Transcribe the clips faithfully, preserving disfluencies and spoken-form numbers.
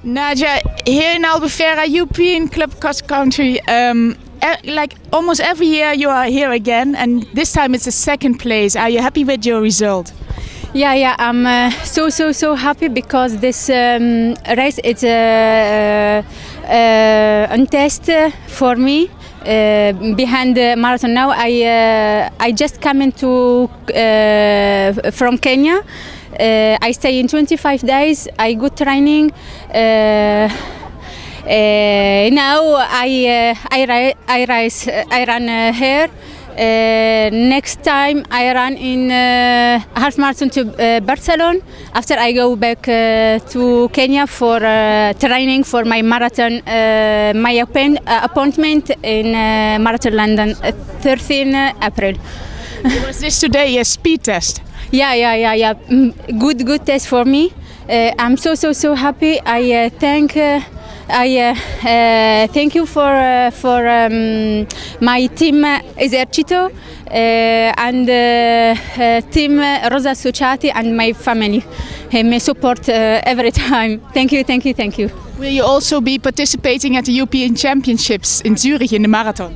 Nadia, here in Albufeira, European Club Cross Country, um, like almost every year you are here again, and this time it's the second place. Are you happy with your result? Yeah, yeah, I'm uh, so so so happy because this um, race is a uh, uh, a test for me. Uh, behind the marathon now, I uh, I just come into uh, from Kenya. Uh, I stay in twenty-five days. I good training. Uh, uh, now I uh, I I race I run uh, here. Uh, next time I run in uh, half marathon to uh, Barcelona. After I go back uh, to Kenya for uh, training for my marathon, uh, my appoint uh, appointment in uh, Marathon London, uh, thirteenth April. Was this today a speed test? Yeah, yeah, yeah, yeah. Mm, good, good test for me. Uh, I'm so, so, so happy. I uh, thank. Uh, I uh, uh, thank you for uh, for um, my team uh, Esercito uh, and uh, uh, team Rosa Associati and my family. They may support uh, every time. Thank you, thank you, thank you. Will you also be participating at the European Championships in Zurich in the marathon?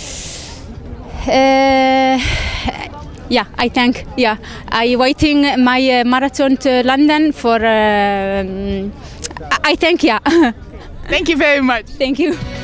Uh, yeah, I think. Yeah, I waiting my uh, marathon to London for. Uh, I think. Yeah. Thank you very much. Thank you.